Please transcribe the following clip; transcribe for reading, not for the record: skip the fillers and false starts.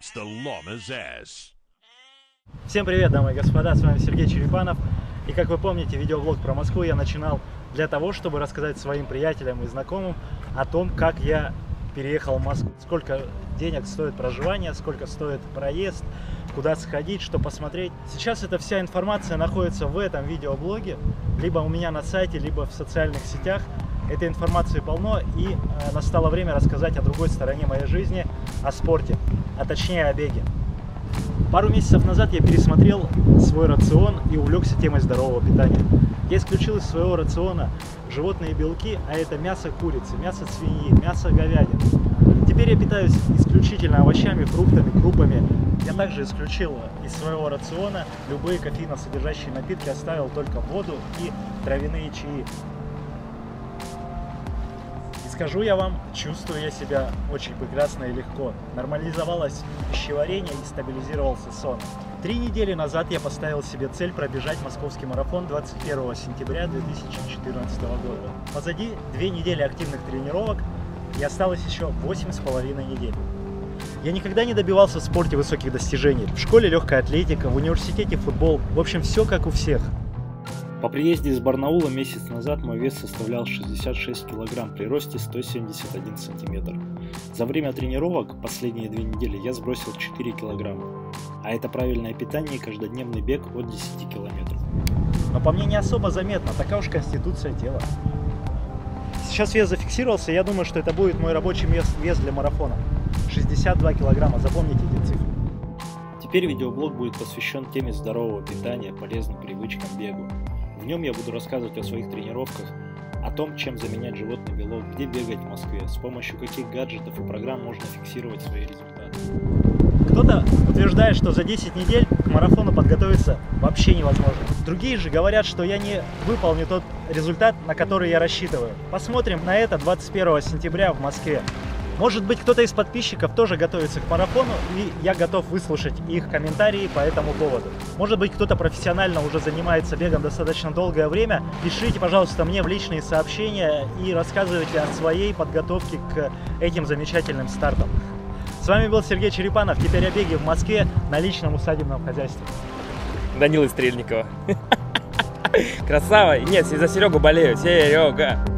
It's the llama's ass. Всем привет, дамы и господа, с вами Сергей Черепанов. И как вы помните, видеоблог про Москву я начинал для того, чтобы рассказать своим приятелям и знакомым о том, как я переехал в Москву. Сколько денег стоит проживание, сколько стоит проезд, куда сходить, что посмотреть. Сейчас эта вся информация находится в этом видеоблоге, либо у меня на сайте, либо в социальных сетях. Этой информации полно, и настало время рассказать о другой стороне моей жизни, о спорте, а точнее о беге. Пару месяцев назад я пересмотрел свой рацион и увлекся темой здорового питания. Я исключил из своего рациона животные белки, а это мясо курицы, мясо свиньи, мясо говядины. Теперь я питаюсь исключительно овощами, фруктами, крупами. Я также исключил из своего рациона любые кофеиносодержащие напитки, оставил только воду и травяные чаи. Скажу я вам, чувствую я себя очень прекрасно и легко. Нормализовалось пищеварение и стабилизировался сон. 3 недели назад я поставил себе цель пробежать московский марафон 21 сентября 2014 года. Позади 2 недели активных тренировок и осталось еще 8,5 недель. Я никогда не добивался в спорте высоких достижений. В школе легкая атлетика, в университете футбол. В общем, все как у всех. По приезде из Барнаула месяц назад мой вес составлял 66 кг при росте 171 см. За время тренировок последние 2 недели я сбросил 4 кг. А это правильное питание и каждодневный бег от 10 км. Но по мне не особо заметно, такая уж конституция тела. Сейчас вес зафиксировался, я думаю, что это будет мой рабочий вес для марафона. 62 кг, запомните эти цифры. Теперь видеоблог будет посвящен теме здорового питания, полезным привычкам, бегу. В нем я буду рассказывать о своих тренировках, о том, чем заменять животный белок, где бегать в Москве, с помощью каких гаджетов и программ можно фиксировать свои результаты. Кто-то утверждает, что за 10 недель к марафону подготовиться вообще невозможно. Другие же говорят, что я не выполню тот результат, на который я рассчитываю. Посмотрим на это 21 сентября в Москве. Может быть, кто-то из подписчиков тоже готовится к марафону, и я готов выслушать их комментарии по этому поводу. Может быть, кто-то профессионально уже занимается бегом достаточно долгое время. Пишите, пожалуйста, мне в личные сообщения и рассказывайте о своей подготовке к этим замечательным стартам. С вами был Сергей Черепанов. Теперь о беге в Москве на личном усадебном хозяйстве. Данила Стрельникова. Красава. Нет, за Серегу болею. Серега.